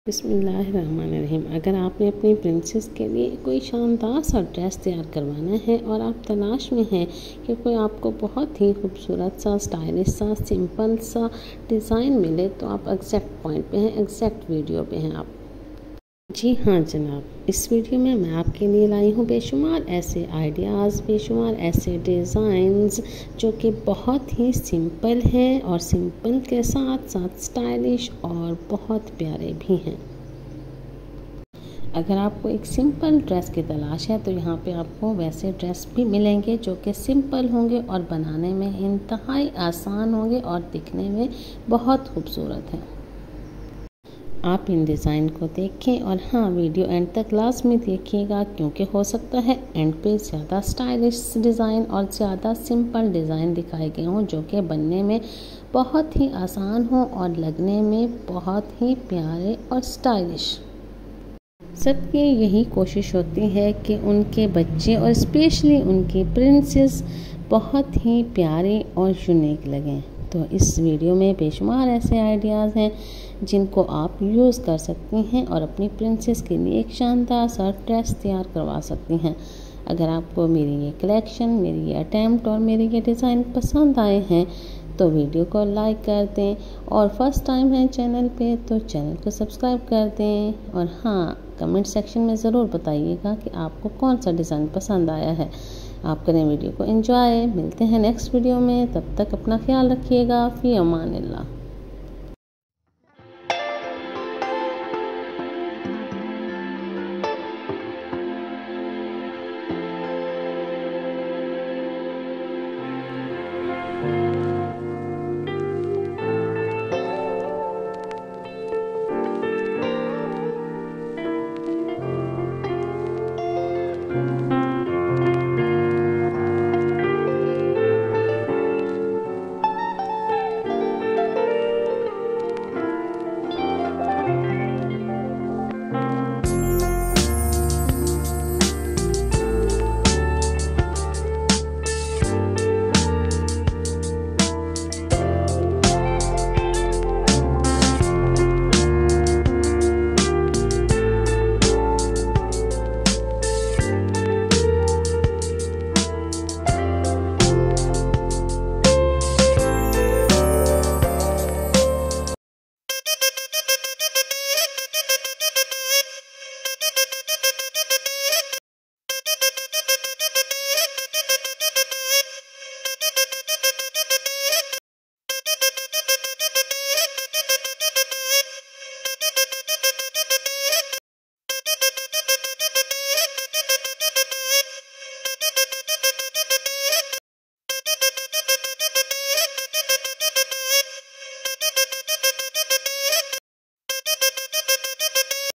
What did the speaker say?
बिस्मिल्लाहिर्रहमानिर्रहीम। अगर आपने अपनी प्रिंसेस के लिए कोई शानदार सा ड्रेस तैयार करवाना है और आप तलाश में हैं कि कोई आपको बहुत ही खूबसूरत सा, स्टाइलिश सा, सिंपल सा डिज़ाइन मिले, तो आप एग्जैक्ट पॉइंट पे हैं, एग्जैक्ट वीडियो पे हैं आप। जी हाँ जनाब, इस वीडियो में मैं आपके लिए लाई हूँ बेशुमार ऐसे आइडियाज़, बेशुमार ऐसे डिज़ाइंस जो कि बहुत ही सिंपल हैं और सिंपल के साथ साथ स्टाइलिश और बहुत प्यारे भी हैं। अगर आपको एक सिंपल ड्रेस की तलाश है तो यहाँ पे आपको वैसे ड्रेस भी मिलेंगे जो कि सिंपल होंगे और बनाने में इंतहाई आसान होंगे और दिखने में बहुत खूबसूरत हैं। आप इन डिज़ाइन को देखें और हाँ, वीडियो एंड तक लाज़मी देखिएगा, क्योंकि हो सकता है एंड पे ज़्यादा स्टाइलिश डिज़ाइन और ज़्यादा सिंपल डिज़ाइन दिखाए गए हों जो कि बनने में बहुत ही आसान हो और लगने में बहुत ही प्यारे और स्टाइलिश। सबकी यही कोशिश होती है कि उनके बच्चे और स्पेशली उनकी प्रिंसेस बहुत ही प्यारे और यूनिक लगें। तो इस वीडियो में बेशुमार ऐसे आइडियाज़ हैं जिनको आप यूज़ कर सकती हैं और अपनी प्रिंसेस के लिए एक शानदार सा ड्रेस तैयार करवा सकती हैं। अगर आपको मेरी ये कलेक्शन, मेरी ये अटैम्प्ट और मेरे ये डिज़ाइन पसंद आए हैं तो वीडियो को लाइक कर दें, और फर्स्ट टाइम है चैनल पे तो चैनल को सब्सक्राइब कर दें। और हाँ, कमेंट सेक्शन में ज़रूर बताइएगा कि आपको कौन सा डिज़ाइन पसंद आया है। आप करें वीडियो को एंजॉय। मिलते हैं नेक्स्ट वीडियो में, तब तक अपना ख्याल रखिएगा। फ़ी अमानिल्लाह।